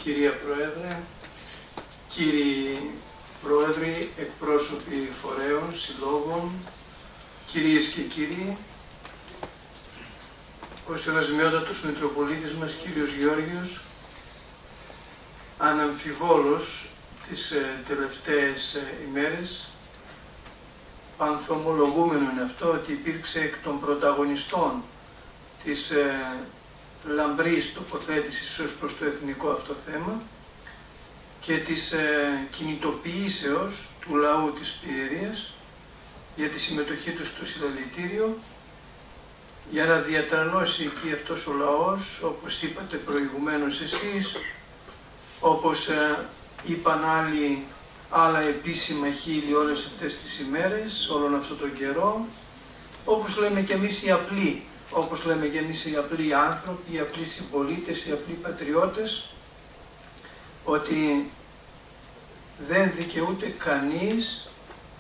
Κυρία Πρόεδρε, κύριοι Πρόεδροι, εκπρόσωποι φορέων, συλλόγων, κυρίες και κύριοι, ο Σεβασμιότατος Μητροπολίτης μας, κύριος Γεώργιος, αναμφιβόλως τις τελευταίες ημέρες, ανθομολογούμενο είναι αυτό ότι υπήρξε εκ των πρωταγωνιστών της λαμπρής τοποθέτησης ως προς το εθνικό αυτό θέμα και της κινητοποιήσεως του λαού της Πιερίας για τη συμμετοχή του στο συλλαλητήριο, για να διατρανώσει εκεί αυτός ο λαός, όπως είπατε προηγουμένως εσείς, όπως είπαν άλλα επίσημα χείλη όλες αυτές τις ημέρες, όλον αυτόν τον καιρό, όπως λέμε και εμείς οι απλοί, όπως λέμε και εμείς οι απλοί άνθρωποι, οι απλοί συμπολίτες, οι απλοί πατριώτες, ότι δεν δικαιούται κανείς,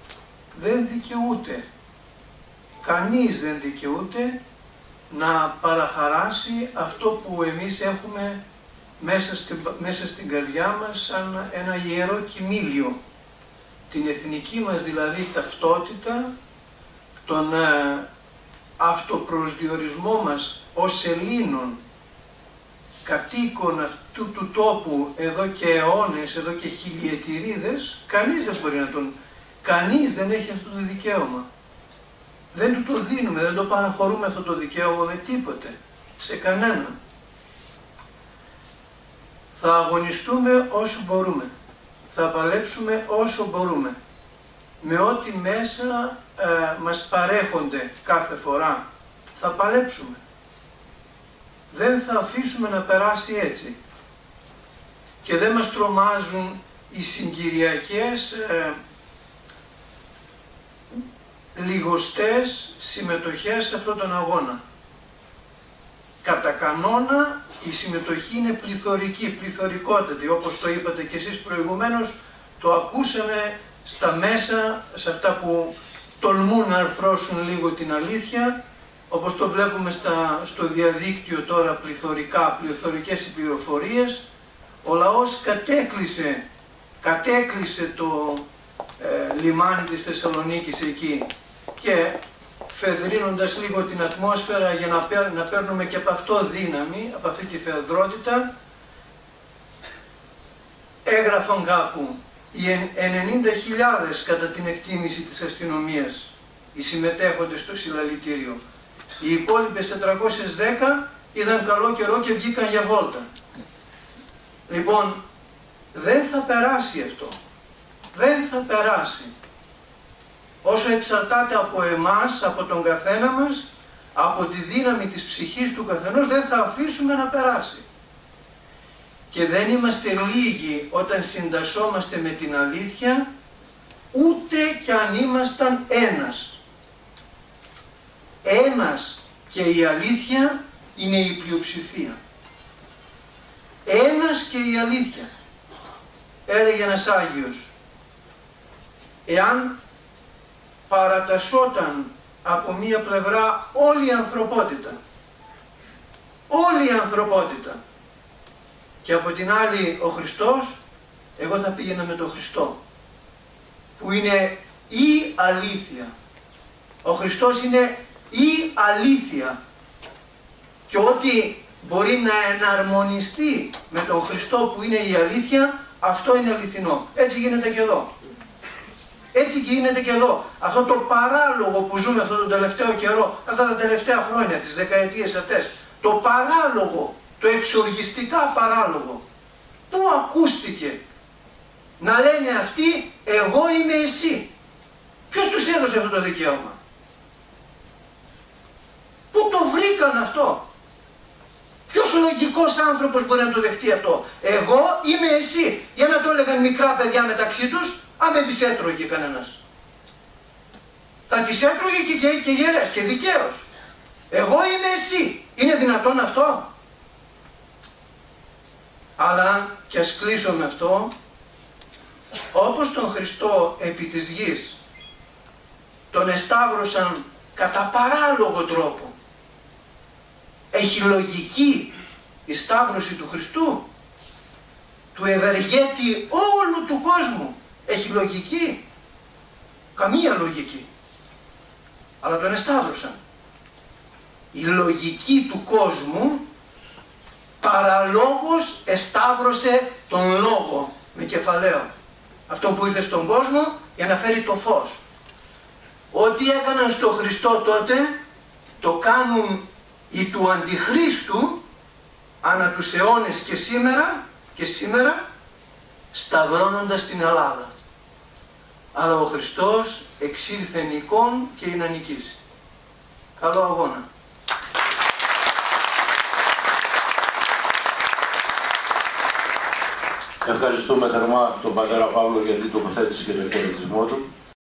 κανείς δεν δικαιούται να παραχαράσει αυτό που εμείς έχουμε μέσα στην καρδιά μας σαν ένα ιερό κοιμήλιο. Την εθνική μας δηλαδή ταυτότητα, τον αυτοπροσδιορισμό μας ως Ελλήνων, κατοίκων αυτού του τόπου εδώ και αιώνες, εδώ και χιλιετηρίδες, κανείς δεν έχει αυτό το δικαίωμα. Δεν του το δίνουμε, δεν το παραχωρούμε αυτό το δικαίωμα με τίποτε, σε κανέναν. Θα αγωνιστούμε όσο μπορούμε, θα παλέψουμε όσο μπορούμε, με ό,τι μέσα μας παρέχονται κάθε φορά, θα παλέψουμε. Δεν θα αφήσουμε να περάσει έτσι. Και δεν μας τρομάζουν οι συγκυριακές λιγοστές συμμετοχές σε αυτόν τον αγώνα. Κατά κανόνα η συμμετοχή είναι πληθωρικότατη, όπως το είπατε και εσείς προηγουμένως, το ακούσαμε στα μέσα, σε αυτά που τολμούν να αρθρώσουν λίγο την αλήθεια, όπως το βλέπουμε στο διαδίκτυο τώρα πληθωρικές πληροφορίες. Ο λαός κατέκλυσε το λιμάνι της Θεσσαλονίκης εκεί και φεδρίνοντας λίγο την ατμόσφαιρα για να παίρνουμε και από αυτό δύναμη, από αυτή τη φεδρότητα, έγραφαν κάπου οι 90.000 κατά την εκτίμηση της αστυνομίας οι συμμετέχοντες στο συλλαλητήριο. Οι υπόλοιπες 410 είδαν καλό καιρό και βγήκαν για βόλτα. Λοιπόν, δεν θα περάσει αυτό. Δεν θα περάσει. Όσο εξαρτάται από εμάς, από τον καθένα μας, από τη δύναμη της ψυχής του καθενός, δεν θα αφήσουμε να περάσει. Και δεν είμαστε λίγοι όταν συντασσόμαστε με την αλήθεια, ούτε κι αν ήμασταν ένας. Ένας και η αλήθεια είναι η πλειοψηφία. Ένας και η αλήθεια. Έλεγε ένας Άγιος, εάν παρατασσόταν από μία πλευρά όλη η ανθρωπότητα, και από την άλλη ο Χριστός, εγώ θα πήγαινα με τον Χριστό, που είναι η αλήθεια. Ο Χριστός είναι η αλήθεια, και ό,τι μπορεί να εναρμονιστεί με τον Χριστό που είναι η αλήθεια, αυτό είναι αληθινό. Έτσι γίνεται και εδώ. Έτσι και γίνεται και εδώ. Αυτό το παράλογο που ζούμε αυτόν τον τελευταίο καιρό, αυτά τα τελευταία χρόνια, τις δεκαετίες αυτές, το παράλογο, το εξοργιστικά παράλογο, πού ακούστηκε να λένε αυτοί, εγώ είμαι εσύ? Ποιος τους έδωσε αυτό το δικαίωμα? Πού το βρήκαν αυτό? Ποιος λογικός άνθρωπος μπορεί να το δεχτεί αυτό? Εγώ είμαι εσύ. Για να το έλεγαν μικρά παιδιά μεταξύ τους, αν δεν τις έτρωγε κανένας. Θα τις έτρωγε και γερές και δικαίως. Εγώ είμαι εσύ. Είναι δυνατόν αυτό? Αλλά και ας κλείσω με αυτό, όπως τον Χριστό επί της γης τον εσταύρωσαν κατά παράλογο τρόπο, έχει λογική η σταύρωση του Χριστού? του ευεργέτη όλου του κόσμου. Έχει λογική? Καμία λογική. Αλλά τον εσταύρωσαν. Η λογική του κόσμου παραλόγως εσταύρωσε τον λόγο με κεφαλαίο. Αυτό που ήρθε στον κόσμο για να φέρει το φως. Ό,τι έκαναν στο Χριστό τότε το κάνουν οι του Αντιχρίστου ανά τους αιώνες και σήμερα σταυρώνοντας την Ελλάδα. Αλλά ο Χριστός εξήλθε νικών και είναι να νικήσει. Καλό αγώνα. Ευχαριστούμε θερμά τον πατέρα Παύλο για την τοποθέτηση και τον χαιρετισμό του.